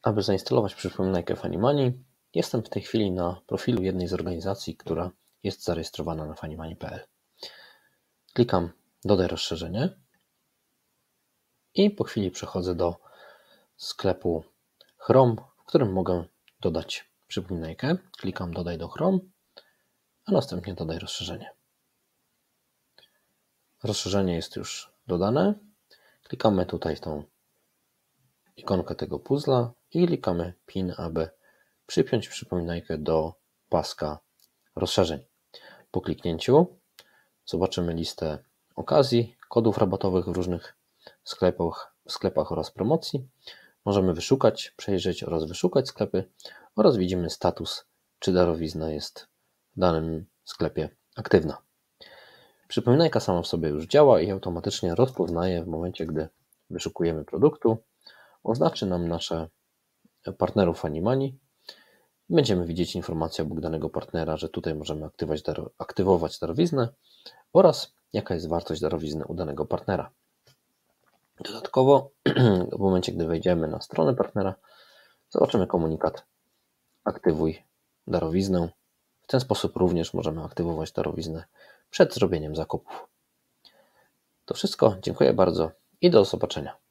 Aby zainstalować przypominajkę Funnymoney, jestem w tej chwili na profilu jednej z organizacji, która jest zarejestrowana na funnymoney.pl. Klikam Dodaj rozszerzenie i po chwili przechodzę do sklepu Chrome, w którym mogę dodać przypominajkę. Klikam Dodaj do Chrome, a następnie Dodaj rozszerzenie. Rozszerzenie jest już dodane. Klikamy tutaj w tą ikonkę tego puzzla i klikamy PIN, aby przypiąć przypominajkę do paska rozszerzeń. Po kliknięciu zobaczymy listę okazji, kodów rabatowych w różnych sklepach oraz promocji. Możemy wyszukać, przejrzeć oraz wyszukać sklepy oraz widzimy status, czy darowizna jest w danym sklepie aktywna. Przypominajka sama w sobie już działa i automatycznie rozpoznaje w momencie, gdy wyszukujemy produktu, oznaczy nam nasze partnerów Funnymoney. Będziemy widzieć informację obok danego partnera, że tutaj możemy aktywować darowiznę oraz jaka jest wartość darowizny u danego partnera. Dodatkowo w momencie, gdy wejdziemy na stronę partnera, zobaczymy komunikat aktywuj darowiznę. W ten sposób również możemy aktywować darowiznę przed zrobieniem zakupów. To wszystko, dziękuję bardzo i do zobaczenia.